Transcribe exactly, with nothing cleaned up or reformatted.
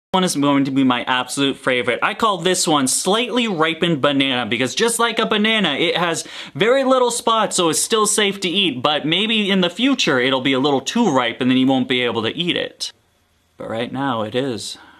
One is going to be my absolute favorite. I call this one Slightly Ripened Banana because just like a banana, it has very little spots, so it's still safe to eat, but maybe in the future it'll be a little too ripe and then you won't be able to eat it. But right now it is.